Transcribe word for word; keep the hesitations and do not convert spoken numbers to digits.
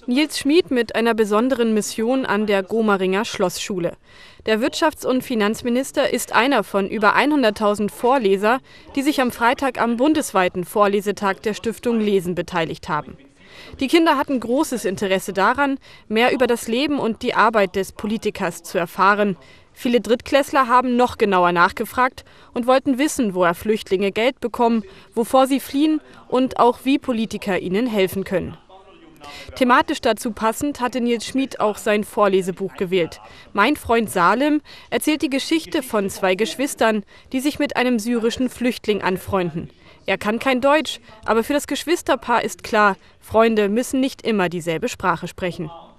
Nils Schmid mit einer besonderen Mission an der Gomeringer Schlossschule. Der Wirtschafts- und Finanzminister ist einer von über hunderttausend Vorleser, die sich am Freitag am bundesweiten Vorlesetag der Stiftung Lesen beteiligt haben. Die Kinder hatten großes Interesse daran, mehr über das Leben und die Arbeit des Politikers zu erfahren. Viele Drittklässler haben noch genauer nachgefragt und wollten wissen, woher Flüchtlinge Geld bekommen, wovor sie fliehen und auch wie Politiker ihnen helfen können. Thematisch dazu passend hatte Nils Schmid auch sein Vorlesebuch gewählt. Mein Freund Salim erzählt die Geschichte von zwei Geschwistern, die sich mit einem syrischen Flüchtling anfreunden. Er kann kein Deutsch, aber für das Geschwisterpaar ist klar, Freunde müssen nicht immer dieselbe Sprache sprechen.